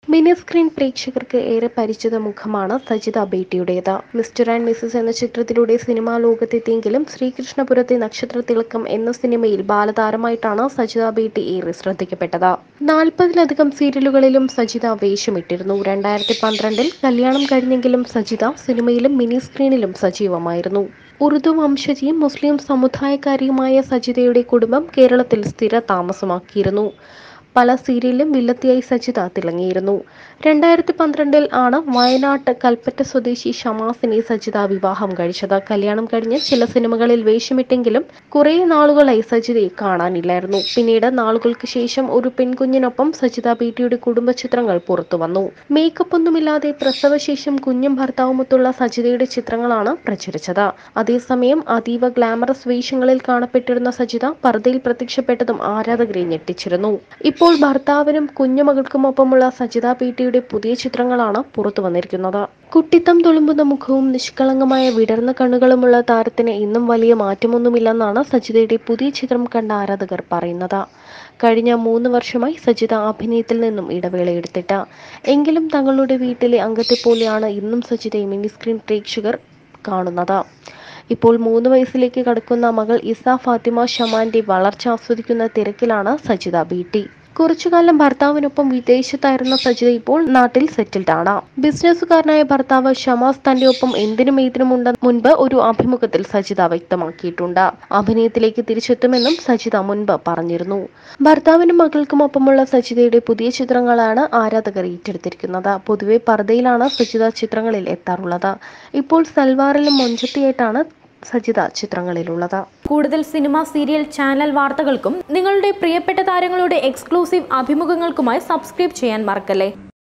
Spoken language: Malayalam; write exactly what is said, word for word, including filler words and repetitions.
മിനി സ്ക്രീൻ പ്രേക്ഷകർക്ക് ഏറെ പരിചിത മുഖമാണ് സജിത ബേട്ടിയുടേത്. മിസ്റ്റർ ആൻഡ് മിസസ് എന്ന ചിത്രത്തിലൂടെ സിനിമാ ലോകത്തെത്തിയെങ്കിലും ശ്രീകൃഷ്ണപുരത്തെ നക്ഷത്രത്തിളക്കം എന്ന സിനിമയിൽ ബാലതാരമായിട്ടാണ് സജിത ബേട്ടി ഏറെ ശ്രദ്ധിക്കപ്പെട്ടത്. നാൽപ്പതിലധികം സീരിയലുകളിലും സജിത വേഷമിട്ടിരുന്നു. രണ്ടായിരത്തി പന്ത്രണ്ടിൽ കല്യാണം കഴിഞ്ഞെങ്കിലും സജിത സിനിമയിലും മിനി സ്ക്രീനിലും സജീവമായിരുന്നു. ഉറുദു വംശജയും മുസ്ലിം സമുദായക്കാരിയുമായ സജിതയുടെ കുടുംബം കേരളത്തിൽ സ്ഥിര താമസമാക്കിയിരുന്നു. പല സീരിയലിലും വില്ലത്തിയായി സജിത തിളങ്ങിയിരുന്നു. രണ്ടായിരത്തി പന്ത്രണ്ടിൽ ആണ് വയനാട്ട് കൽപ്പറ്റ സ്വദേശി ഷമാസിനെ സജിത വിവാഹം കഴിച്ചത്. കല്യാണം കഴിഞ്ഞ് ചില സിനിമകളിൽ വേഷമിട്ടെങ്കിലും കുറേ നാളുകളായി സജിതയെ കാണാനില്ലായിരുന്നു. പിന്നീട് നാളുകൾക്ക് ശേഷം ഒരു പെൺകുഞ്ഞിനൊപ്പം സജിത ബേട്ടിയുടെ കുടുംബ ചിത്രങ്ങൾ പുറത്തുവന്നു. മേക്കപ്പ് ഒന്നുമില്ലാതെ പ്രസവശേഷം കുഞ്ഞും ഭർത്താവുമൊത്തുള്ള സജിതയുടെ ചിത്രങ്ങളാണ് പ്രചരിച്ചത്. അതേസമയം അതീവ ഗ്ലാമറസ് വേഷങ്ങളിൽ കാണപ്പെട്ടിരുന്ന സജിത പർദ്ദയിൽ പ്രത്യക്ഷപ്പെട്ടതും ആരാധകരെ ഞെട്ടിച്ചിരുന്നു. ഇപ്പോൾ ഭർത്താവിനും കുഞ്ഞുമകൾക്കുമൊപ്പമുള്ള സജിത ബേട്ടിയുടെ പുതിയ ചിത്രങ്ങളാണ് പുറത്തു വന്നിരിക്കുന്നത്. കുട്ടിത്തം തുളുമ്പുന്ന മുഖവും നിഷ്കളങ്കമായ വിടർന്ന കണ്ണുകളുമുള്ള താരത്തിന് ഇന്നും വലിയ മാറ്റമൊന്നുമില്ലെന്നാണ് സജിതയുടെ പുതിയ ചിത്രം കണ്ട ആരാധകർ പറയുന്നത്. കഴിഞ്ഞ മൂന്ന് വർഷമായി സജിത അഭിനയത്തിൽ നിന്നും ഇടവേളയെടുത്തിട്ട്. എങ്കിലും തങ്ങളുടെ വീട്ടിലെ അംഗത്തെപ്പോലെയാണ് ഇന്നും സജിതയെ മിനി സ്ക്രീൻ പ്രേക്ഷകർ കാണുന്നത്. ഇപ്പോൾ മൂന്ന് വയസ്സിലേക്ക് കടക്കുന്ന മകൾ ഇസ ഫാത്തിമ ഷമാന്റെ വളർച്ച ആസ്വദിക്കുന്ന തിരക്കിലാണ് സജിത ബേട്ടി. കുറച്ചുകാലം ഭർത്താവിനൊപ്പം വിദേശത്തായിരുന്ന സജിത ഇപ്പോൾ നാട്ടിൽ സെറ്റിൽഡ് ആണ്. ബിസിനസ്സുകാരനായ ഭർത്താവ് ഷമാസ് തന്റെ ഒപ്പം എന്തിനും ഏതിനും ഉണ്ടെന്ന് മുൻപ് ഒരു അഭിമുഖത്തിൽ സജിത വ്യക്തമാക്കിയിട്ടുണ്ട്. അഭിനയത്തിലേക്ക് തിരിച്ചെത്തുമെന്നും സജിത മുൻപ് പറഞ്ഞിരുന്നു. ഭർത്താവിനും മകൾക്കും ഒപ്പമുള്ള സജിതയുടെ പുതിയ ചിത്രങ്ങളാണ് ആരാധകർ ഏറ്റെടുത്തിരിക്കുന്നത്. പൊതുവെ പർദ്ദയിലാണ് സജിത ചിത്രങ്ങളിൽ എത്താറുള്ളത്. ഇപ്പോൾ സൽവാറിലും മൊഞ്ചത്തിയായിട്ടാണ് സജിത ചിത്രങ്ങളിലുള്ളത്. കൂടുതൽ സിനിമ, സീരിയൽ, ചാനൽ വാർത്തകൾക്കും നിങ്ങളുടെ പ്രിയപ്പെട്ട താരങ്ങളുടെ എക്സ്ക്ലൂസീവ് അഭിമുഖങ്ങൾക്കുമായി സബ്സ്ക്രൈബ് ചെയ്യാൻ മറക്കല്ലേ.